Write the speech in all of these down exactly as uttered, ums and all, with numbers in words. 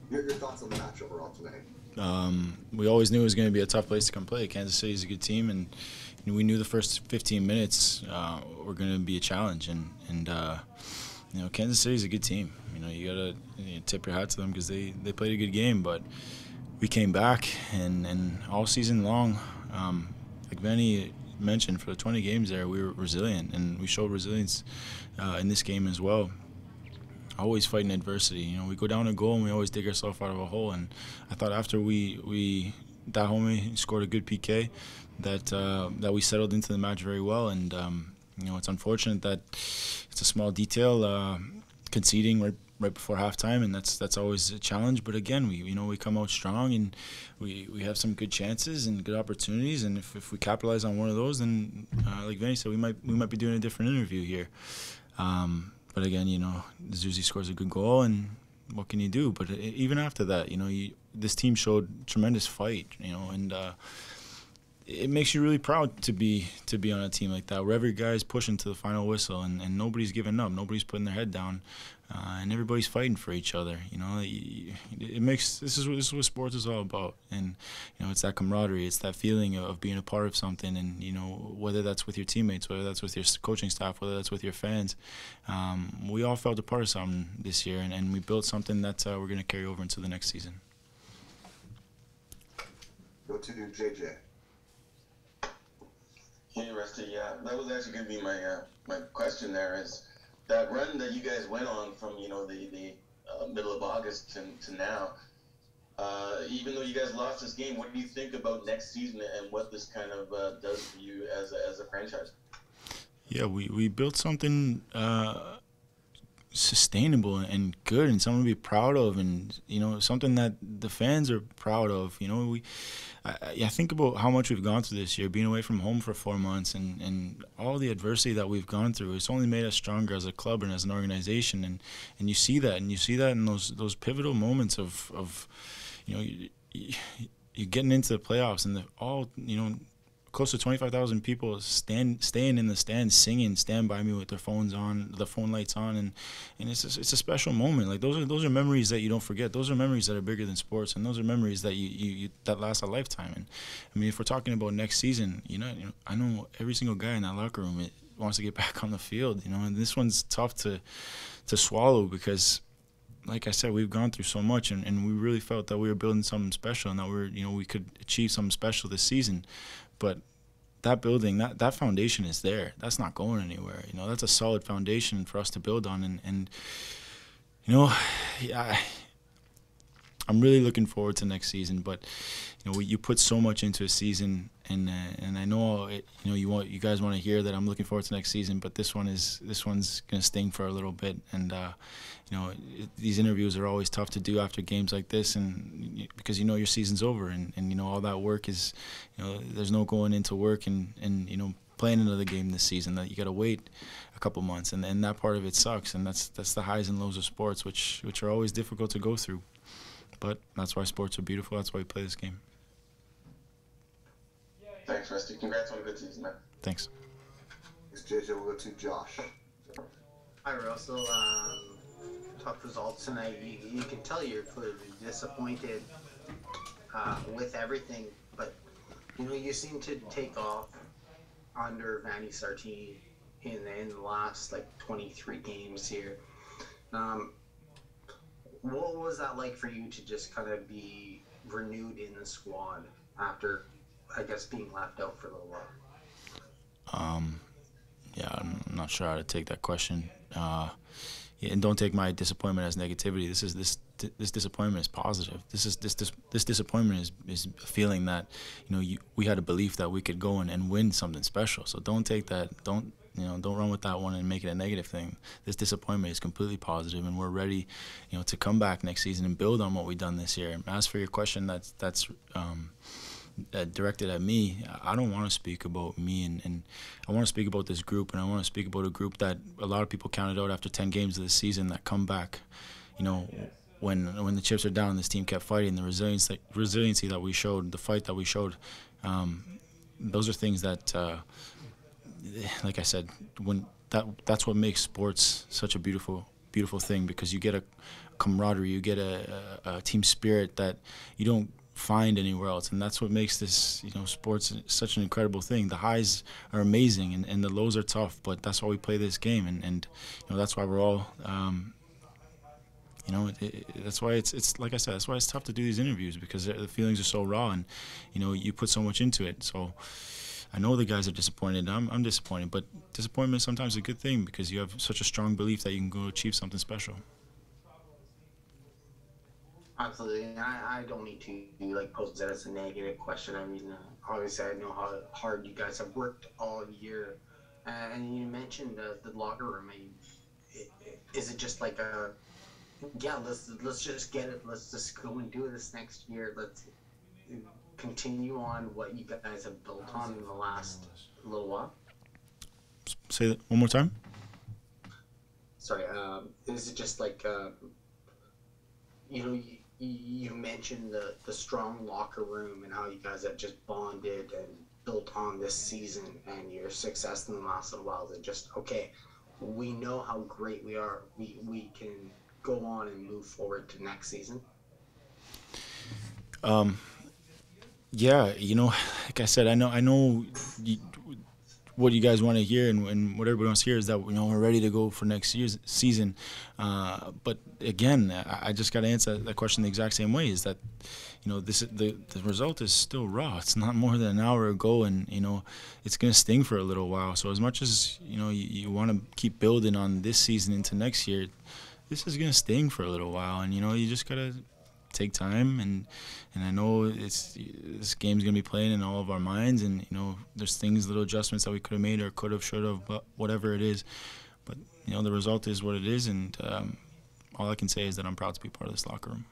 Your, your thoughts on the match overall tonight? Um, we always knew it was going to be a tough place to come play. Kansas City is a good team, and you know, we knew the first fifteen minutes uh, were going to be a challenge. And and uh, you know, Kansas City is a good team. You know, you gotta you know, tip your hat to them because they, they played a good game. But we came back, and, and all season long, um, like Benny mentioned, for the twenty games there, we were resilient, and we showed resilience uh, in this game as well. Always fighting adversity. You know, we go down a goal and we always dig ourselves out of a hole. And I thought after we we Dahomey scored a good P K, that uh, that we settled into the match very well. And um, you know, it's unfortunate that it's a small detail, uh, conceding right right before halftime, and that's that's always a challenge. But again, we you know we come out strong, and we, we have some good chances and good opportunities. And if, if we capitalize on one of those, then uh, like Vinny said, we might we might be doing a different interview here. Um, But again, you know, Zuzi scores a good goal, and what can you do? But even after that, you know, you, this team showed tremendous fight, you know, and uh, it makes you really proud to be to be on a team like that, where every guy's pushing to the final whistle, and, and nobody's giving up, nobody's putting their head down, uh, and everybody's fighting for each other. You know, it, it makes this is what this is what sports is all about, and you know, it's that camaraderie, it's that feeling of being a part of something, and you know, whether that's with your teammates, whether that's with your coaching staff, whether that's with your fans, um, we all felt a part of something this year, and, and we built something that uh, we're going to carry over into the next season. Go to J J. Hey, Rusty. Yeah, that was actually going to be my uh, my question. There is that run that you guys went on from you know the the uh, middle of August to to now. Uh, even though you guys lost this game, what do you think about next season and what this kind of uh, does for you as a, as a franchise? Yeah, we we built something uh, sustainable and good, and something to be proud of, and you know, something that the fans are proud of. You know, we. I, I think about how much we've gone through this year, being away from home for four months, and, and all the adversity that we've gone through. It's only made us stronger as a club and as an organization, and, and you see that, and you see that in those those pivotal moments of, of you know, you, you, you're getting into the playoffs, and the, all, you know, close to twenty-five thousand people stand staying in the stands singing "Stand By Me" with their phones on, the phone lights on, and and it's a, it's a special moment. Like those are those are memories that you don't forget. Those are memories that are bigger than sports, and those are memories that you, you, you that last a lifetime. And I mean, if we're talking about next season, you know, you know, I know every single guy in that locker room it wants to get back on the field. You know, and this one's tough to to swallow because, like I said, we've gone through so much, and, and we really felt that we were building something special, and that we we're you know we could achieve something special this season. But that building, that, that foundation is there. That's not going anywhere. You know, that's a solid foundation for us to build on. And, and you know, yeah, I'm really looking forward to next season. But you know, you put so much into a season, and uh, and I know it, you know you want you guys want to hear that I'm looking forward to next season. But this one is this one's gonna sting for a little bit. And uh, you know, it, these interviews are always tough to do after games like this, and because you know your season's over, and, and you know all that work is, you know, there's no going into work and, and you know playing another game this season. That you got to wait a couple months, and and that part of it sucks, and that's that's the highs and lows of sports, which which are always difficult to go through. But that's why sports are beautiful. That's why we play this game. Thanks, Rusty. Congrats on a good season, man. Thanks. Thanks, J J. We'll go to Josh. Hi, Russell. Um, tough results tonight. You, you can tell you're clearly disappointed uh, with everything, but you know you seem to take off under Vanni Sartini in in the last like twenty-three games here. Um, what was that like for you to just kind of be renewed in the squad after, I guess, being left out for a little while? Um, yeah, I'm not sure how to take that question. Uh, yeah, and don't take my disappointment as negativity. This is this this disappointment is positive. This is this this this disappointment is is a feeling that you know you, we had a belief that we could go and, and win something special. So don't take that. Don't you know? Don't run with that one and make it a negative thing. This disappointment is completely positive, and we're ready, you know, to come back next season and build on what we've done this year. As for your question, that's that's. Um, Uh, directed at me, I don't want to speak about me, and, and I want to speak about this group, and I want to speak about a group that a lot of people counted out after ten games of the season that come back. You know, when when the chips are down, this team kept fighting. The resilience, that, resiliency that we showed, the fight that we showed, um, those are things that, uh, like I said, when that that's what makes sports such a beautiful beautiful thing, because you get a camaraderie, you get a, a, a team spirit that you don't find anywhere else, and that's what makes this, you know, sports such an incredible thing. The highs are amazing, and, and the lows are tough, but that's why we play this game, and, and you know, that's why we're all, um, you know, it, it, that's why it's it's like I said, that's why it's tough to do these interviews, because the feelings are so raw, and you know, you put so much into it. So I know the guys are disappointed. I'm I'm disappointed, but disappointment is sometimes a good thing, because you have such a strong belief that you can go achieve something special. Absolutely, and I, I don't need to like pose that as a negative question. I mean, uh, obviously, I know how hard you guys have worked all year, uh, and you mentioned uh, the locker room. I mean, it, it, is it just like a yeah? Let's let's just get it. Let's just go and do this next year. Let's continue on what you guys have built on in the last little while. Say that one more time. Sorry, um, is it just like uh, you know? You, You mentioned the, the strong locker room and how you guys have just bonded and built on this season and your success in the last little while. That just, okay, we know how great we are. We we can go on and move forward to next season. Um, yeah, you know, like I said, I know I know you, what you guys want to hear, and, and what everybody wants to hear is that, you know, we're ready to go for next year's season. Uh, but again, I, I just got to answer that question the exact same way. Is that, you know, this the the result is still raw. It's not more than an hour ago, and you know, it's gonna sting for a little while. So as much as, you know, you, you want to keep building on this season into next year, this is gonna sting for a little while, and you know, you just gotta take time, and and I know it's this game's gonna be playing in all of our minds, and you know, there's things, little adjustments that we could have made or could have, should have, but whatever it is, but you know, the result is what it is, and um, all I can say is that I'm proud to be part of this locker room.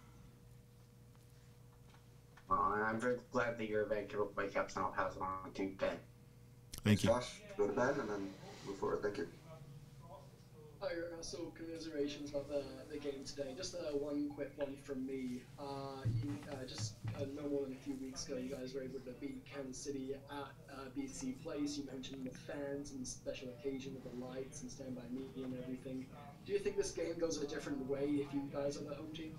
Uh, and I'm very glad that you're a Vancouver Whitecaps, and I'll pass it on to Ben. Thank Thanks, you. Josh. Go to Ben and then move forward. Thank you. Hi Russell, commiserations about the, the game today. Just uh, one quick one from me. Uh, you, uh, just uh, no more than a few weeks ago, you guys were able to beat Kansas City at uh, B C Place. You mentioned the fans and the special occasion with the lights and Stand By Me and everything. Do you think this game goes a different way if you guys are the home team?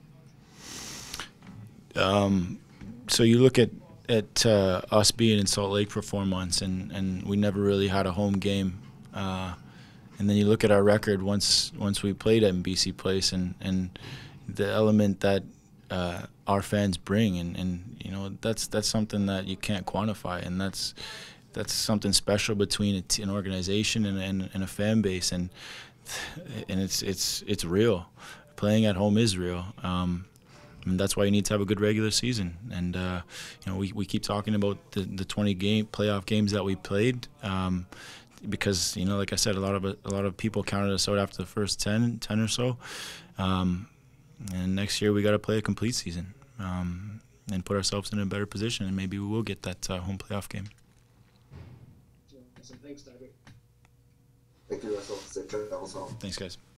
Um, so you look at at uh, us being in Salt Lake for four months, and, and we never really had a home game. Uh, And then you look at our record once once we played at B C Place, and, and the element that uh, our fans bring, and, and you know, that's that's something that you can't quantify, and that's that's something special between a t- an organization and, and, and a fan base, and and it's it's it's real. Playing at home is real, um, and that's why you need to have a good regular season. And uh, you know, we, we keep talking about the the twenty game playoff games that we played. Um, Because, you know, like I said, a lot of a lot of people counted us out after the first ten, ten or so, um, and next year we got to play a complete season um, and put ourselves in a better position, and maybe we will get that uh, home playoff game. So, thanks, David. Thank you, Russell. Safe travels home. Thanks, guys.